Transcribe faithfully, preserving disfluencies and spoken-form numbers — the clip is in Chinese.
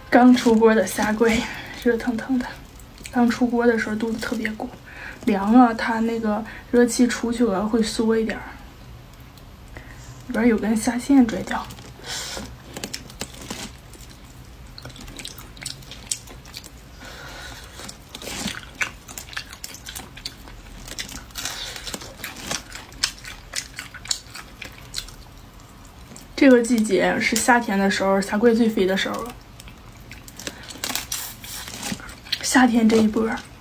刚出锅的虾桂，热腾腾的。刚出锅的时候肚子特别鼓，凉了它那个热气出去了会缩一点儿。里边有根虾线拽掉。这个季节是夏天的时候，虾桂最肥的时候了。夏天这一波